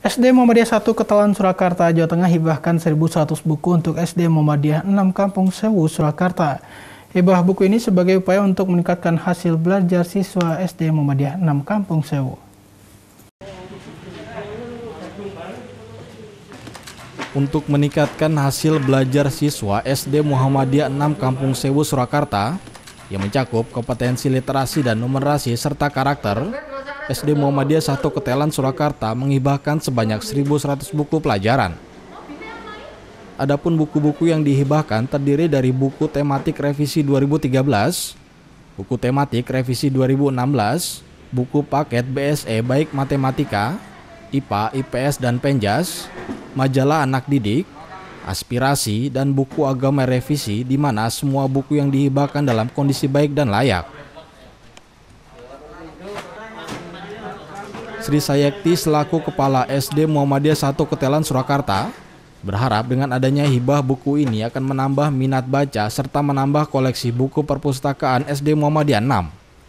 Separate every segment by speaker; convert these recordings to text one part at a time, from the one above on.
Speaker 1: SD Muhammadiyah 1 Ketelan Surakarta, Jawa Tengah hibahkan 1.100 buku untuk SD Muhammadiyah 6 Kampung Sewu, Surakarta. Hibah buku ini sebagai upaya untuk meningkatkan hasil belajar siswa SD Muhammadiyah 6 Kampung Sewu.
Speaker 2: Untuk meningkatkan hasil belajar siswa SD Muhammadiyah 6 Kampung Sewu, Surakarta, yang mencakup kompetensi literasi dan numerasi serta karakter, SD Muhammadiyah 1 Ketelan Surakarta menghibahkan sebanyak 1.100 buku pelajaran. Adapun buku-buku yang dihibahkan terdiri dari buku tematik revisi 2013, buku tematik revisi 2016, buku paket BSE baik matematika, IPA, IPS, dan Penjas, majalah anak didik, aspirasi, dan buku agama revisi, di mana semua buku yang dihibahkan dalam kondisi baik dan layak. Sri Sayekti selaku Kepala SD Muhammadiyah 1 Ketelan Surakarta berharap dengan adanya hibah buku ini akan menambah minat baca serta menambah koleksi buku perpustakaan SD Muhammadiyah 6.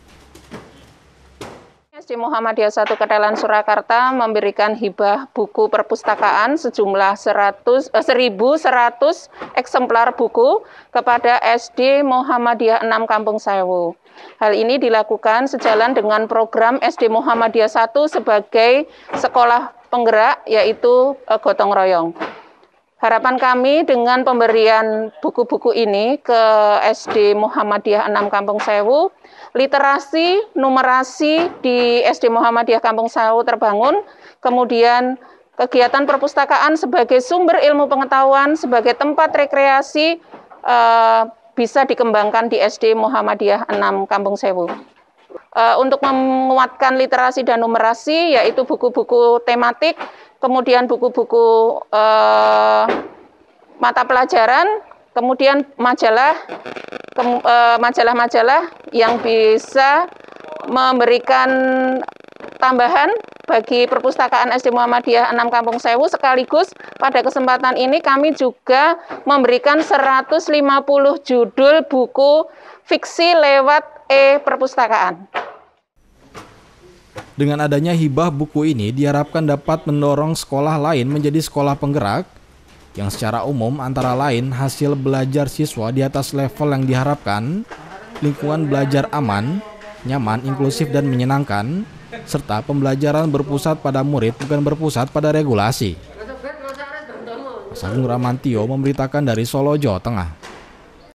Speaker 3: SD Muhammadiyah 1 Ketelan Surakarta memberikan hibah buku perpustakaan sejumlah 1.100 eksemplar buku kepada SD Muhammadiyah 6 Kampung Sewu. Hal ini dilakukan sejalan dengan program SD Muhammadiyah 1 sebagai sekolah penggerak, yaitu gotong royong. Harapan kami dengan pemberian buku-buku ini ke SD Muhammadiyah 6 Kampung Sewu, literasi, numerasi di SD Muhammadiyah Kampung Sewu terbangun, kemudian kegiatan perpustakaan sebagai sumber ilmu pengetahuan, sebagai tempat rekreasi, bisa dikembangkan di SD Muhammadiyah 6 Kampung Sewu. Untuk menguatkan literasi dan numerasi, yaitu buku-buku tematik, kemudian buku-buku mata pelajaran, kemudian majalah-majalah yang bisa memberikan tambahan bagi perpustakaan SD Muhammadiyah 6 Kampung Sewu. Sekaligus pada kesempatan ini kami juga memberikan 150 judul buku fiksi lewat e-perpustakaan.
Speaker 2: Dengan adanya hibah buku ini diharapkan dapat mendorong sekolah lain menjadi sekolah penggerak yang secara umum antara lain hasil belajar siswa di atas level yang diharapkan, lingkungan belajar aman, nyaman, inklusif, dan menyenangkan, serta pembelajaran berpusat pada murid bukan berpusat pada regulasi. Mas Agung Ramantio memberitakan dari Solo, Jawa Tengah.